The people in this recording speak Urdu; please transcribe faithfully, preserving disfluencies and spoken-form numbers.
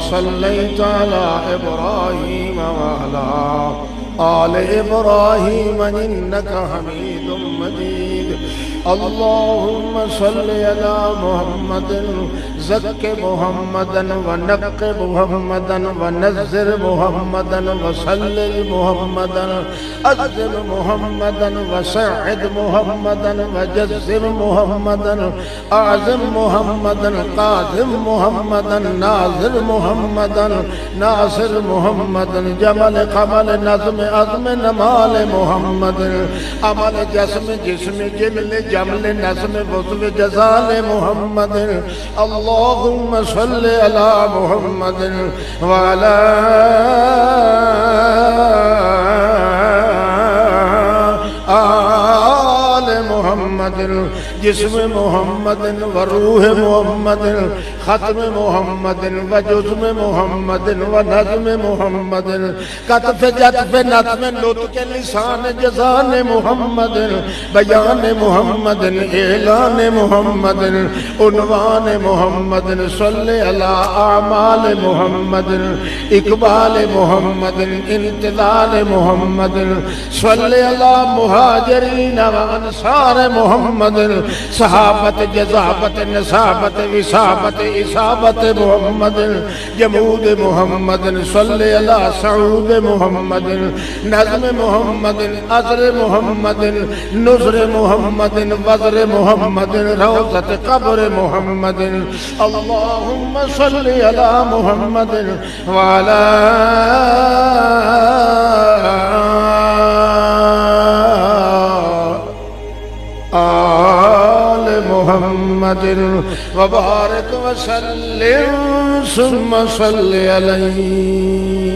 صليت على إبراهيم وعلى آل إبراهيم إنك حميد مجيد اللهم صل على محمد زك محمدا ونق محمدا ونزر محمدا وصلل محمدا أذل محمدا وسعد محمدا وجزر محمدا أعظم محمدا قادم محمدا ناظر محمدا ناصر محمدا جمل قمل نظم عظم نمال محمد عمل جسم جسم جمل جمل نظم وصف جزال محمد اللهم صل على محمد وعلى آل محمد جسم محمد وروح محمد ختم محمد وجسم محمد ونظم محمد قطف جطف نظم لطق لسان جزان محمد بیان محمد اعلان محمد عنوان محمد صلی علی اعمال محمد اقبال محمد انتظار محمد صلی علی مہاجرین و انصار محمد صحابت جزابت نصابت وصابت اصابت محمد جمود محمد صلی علی سعود محمد نظم محمد عذر محمد نظر محمد وزر محمد روضت قبر محمد اللهم صل علی محمد وعلى آل محمد وبارك وسلم ثم صل عليه